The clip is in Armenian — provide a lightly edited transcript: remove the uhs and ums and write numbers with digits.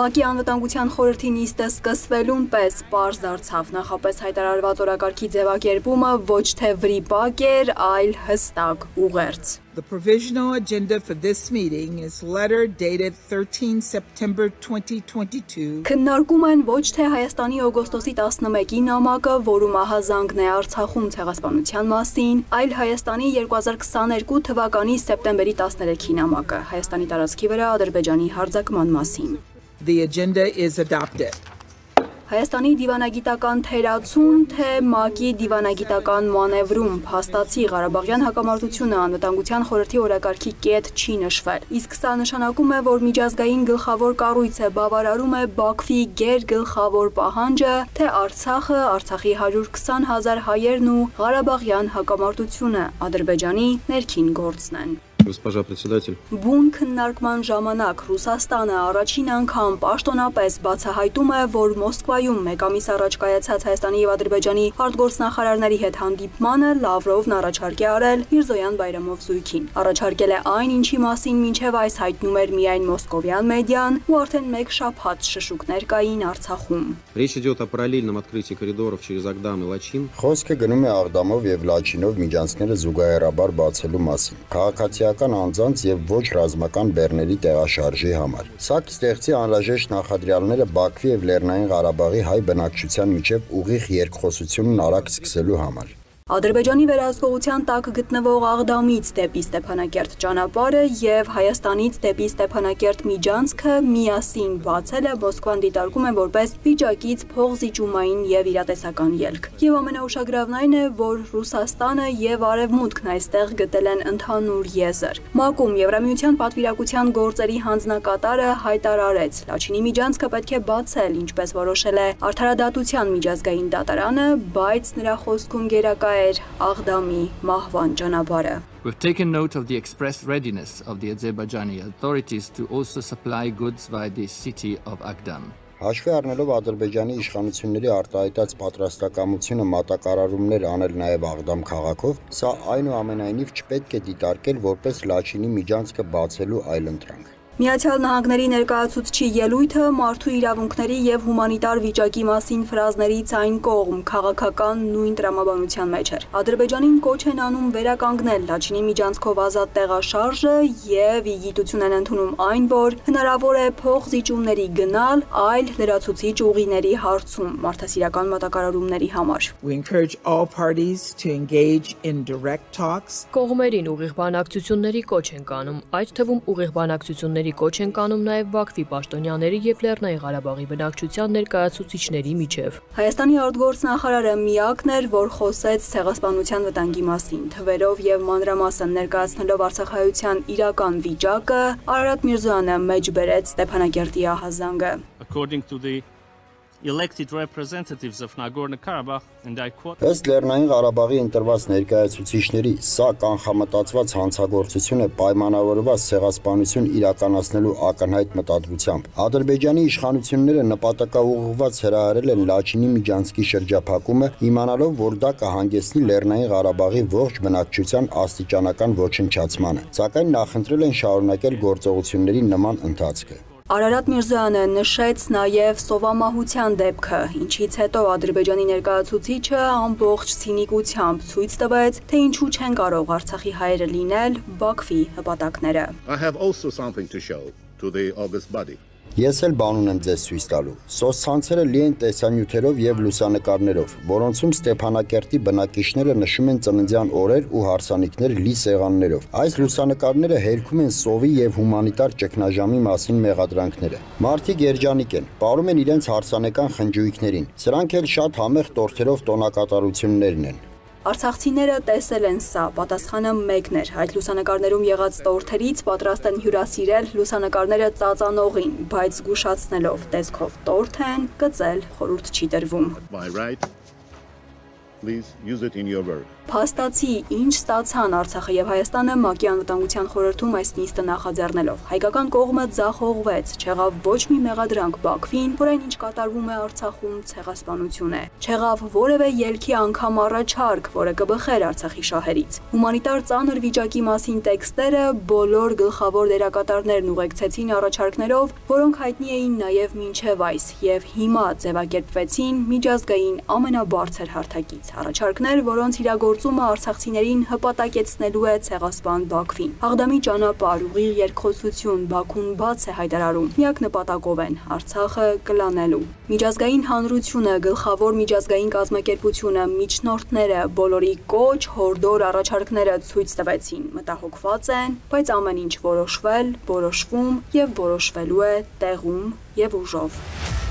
ՄԱԿ-ի անվտանգության խորհրդի նիստը սկսվելուն պես պարզ դարձավ նախապես հայտարարված օրակարգի ձևակերպումը ոչ թե վրիպակ էր, այլ հստակ ուղերձ. The provisional agenda for this meeting is letter dated 13 September 2022. Քննարկում են ոչ թե Հայաստանի օգոստոսի 11-ի նամակը, որում ահազանգն է Արցախում ցեղասպանության մասին, այլ Հայաստանի 2022 թվականի սեպտեմբերի 13-ի նամակը, Հայաստանի տարածքի վրա Ադրբեջանի հարձակման մասին. The agenda is adopted. Հայաստանի դիվանագիտական թերացում, թե ՄԱԿ-ի դիվանագիտական մանևրում փաստացի Ղարաբաղյան հակամարտությունը անվտանգության խորհրդի օրակարգի կետ չի նշվել։ Իսկ սա նշանակում է, որ միջազգային գլխավոր կառույցը բավարարում է Բաքվի գերգլխավոր պահանջը, թե Արցախը, Արցախի 120,000 հայերն ու Ղարաբաղյան հակամարտությունը Ադրբեջանի ներքին գործն են։ Госпожа председатель. Բուն քննարկման ժամանակ Ռուսաստանը առաջին անգամ պաշտոնապես բացահայտում է, որ Մոսկվայում մեկ ամիս առաջ կայացած Հայաստանի եւ Ադրբեջանի արտգործնախարարների հետ հանդիպմանը Լավրովն առաջարկ է արել Միրզոյան Բայրամով զույգին։ Առաջարկել է այն, ինչի մասին մինչև այս հայտնում էր միայն մոսկովյան մեդիան ու արդեն մեկ շաբաթ շշուկներ կային Արցախում։ Речь идет о параллельном открытии коридоров через Агдам и Лачин. Խոսքը գնում է Աղդամով եւ Լաչինով միջանցքները զուգահեռաբար բացելու մասին։ Քաղաքացիական անձանց եւ ոչ ռազմական բեռների տեղաշարժի համար։ Սա կստեղծի անհրաժեշտ նախադրյալները Բաքվի եւ Լեռնային Ղարաբաղի հայ բնակչության միջև ուղիղ երկխոսությունն արագ սկսելու համար։ Ադրբեջանի վերահսկողության տակ գտնվող Աղդամից դեպի Ստեփանակերտ ճանապարհը եւ Հայաստանից դեպի Ստեփանակերտ միջանցքը միասին բացելը Մոսկվան դիտարկում է որպես վիճակից փողզիջումային եւ իրատեսական ելք։ Եվ ամենաուշագրավն այն է, որ Ռուսաստանը եւ Արևմուտքն այստեղ գտել են ընդհանուր եզր։ ՄԱԿ-ում Եվրամիության պատվիրակության գործերի հանձնակատարը հայտարարեց. Լաչինի միջանցքը պետք է բացել, ինչպես որոշել է Արդարադատության միջազգային դատարանը, բայց նրա խոսքում գերակա Աղդամի մահվան ճանապարհը։ We've taken note of the expressed readiness of the Azerbaijani authorities to also supply goods via the city of Agdam. Հաշվի առնելով Ադրբեջանի իշխանությունների արտահայտած պատրաստակամությունը մատակարարումներ անել նաև Աղդամ քաղաքով, սա այնուամենայնիվ չպետք է դիտարկել որպես Լաչինի միջանցքը բացելու այլընտրանք։ Միացյալ Նահանգների ներկայացուցչի ելույթը մարդու իրավունքների եւ հումանիտար վիճակի մասին ֆրազներից այն կողմ քաղաքական նույն տրամաբանության մեջ էր։ Ադրբեջանին կոչ են անում վերականգնել Լաչինի միջանցքով ազատ տեղաշարժը եւ իգիտություն են ընդունում այն, որ հնարավոր է փողզիջումների գնալ այլ լրացուցիչ ուղիների հարցում մարդասիրական մատակարարումների համար։ We encourage all parties to engage in direct talks. Կողմերին ուղիղ բանակցությունների կոչ են կանում, այդ թվում ուղիղ բանակցությունների կոչ են կանում նաև Բաքվի պաշտոնյաների եւ Լեռնային Ղարաբաղի բնակչության ներկայացուցիչների միջև։ Հայաստանի արտգործնախարարը միակն էր, որ խոսեց ցեղասպանության վտանգի մասին, թվերով եւ մանրամասն ներկայացնելով արցախայության իրական վիճակը, Արարատ Միրզոյանը մեջ բերեց Ստեփանակերտի ահազանգը։ According to the elected representatives of Nagorno-Karabakh, and I quote, Ըստ Լեռնային Ղարաբաղի ընտրված ներկայացուցիչների, սա կանխամտածված հանցագործություն է պայմանավորված ցեղասպանություն իրականացնելու ակնհայտ մտադրությամբ։ Ադրբեջանի իշխանությունները նպատակաուղղված հրահրել են Լաչինի միջանցքի շրջափակումը, իմանալով, որ դա կհանգեցնի Լեռնային Ղարաբաղի ողջ բնակչության աստիճանական ոչնչացմանը, սակայն նախընտրել են շարունակել գործողությունների նման ընթացքը։ Արարատ Միրզոյանը նշեց նաև սովամահության դեպքը, ինչից հետո Ադրբեջանի ներկայացուցիչը ամբողջ ցինիկությամբ ցույց տվեց, թե ինչու չեն կարող Արցախի հայերը լինել Բաքվի հպատակները։ I have also something to show to the August body. Ես էլ բան ունեմ ձեզ ցույց տալու։ Սոցցանցերը լի են տեսանյութերով եւ լուսանկարներով, որոնցում Ստեփանակերտի բնակիչները նշում են ծննդյան օրեր ու հարսանիքներ լի սեղաններով։ Այս լուսանկարները հերքում են սովի եւ հումանիտար ճգնաժամի մասին մեղադրանքները։ Մարդիկ երջանիկ են, ապարում են իրենց հարսանեկան խնջույքներին։ Սրանք էլ շատ համեղ տորթերով տոնակատարություններն են։ Արցախցիները տեսել են սա, պատասխանը մեկն էր, այդ լուսանկարներում եղած տորթերից պատրաստ են հյուրասիրել լուսանկարները ծածանողին, բայց զգուշացնելով տեսքով տորթ են, կծել խորհուրդ չի տրվում։ please use it in your work. Փաստացի ինչ ստացան Արցախը եւ Հայաստանը ՄԱԿ-ի անվտանգության խորհրդում այս նիստը նախաձեռնելով։ Հայկական կողմը ձախողվեց, չեղավ ոչ մի մեղադրանք Բաքվին, որ այն ինչ կատարվում է Արցախում ցեղասպանություն է։ Չեղավ որևէ ելքի անգամ առաջարկ, որը կբխեր Արցախի շահերից։ Հումանիտար ծանր վիճակի մասին տեքստերը բոլոր գլխավոր դերակատարներն ուղեկցեցին առաջարկներով, որոնք հայտնի էին նաև մինչև այս եւ հիմա ձևակերպվեցին միջազգային ամենաբարձր հարթակից։ Առաջարկներ, որոնց իրագործումը արցախցիներին հպատակեցնելու է ցեղասպան Բաքվին։ Աղդամի ճանապարհ, ուղիղ երկխոսություն, Բաքուն բաց է հայտարարում։ Միակ նպատակով են Արցախը կլանելու։ Միջազգային հանրությունը, գլխավոր միջազգային կազմակերպությունը, միջնորդները, բոլորի կոչ, հորդոր առաջարկները ցույց տվեցին, մտահոգված են, բայց ամեն ինչ որոշվել, որոշվում եւ որոշվելու է տեղում եւ ուժով։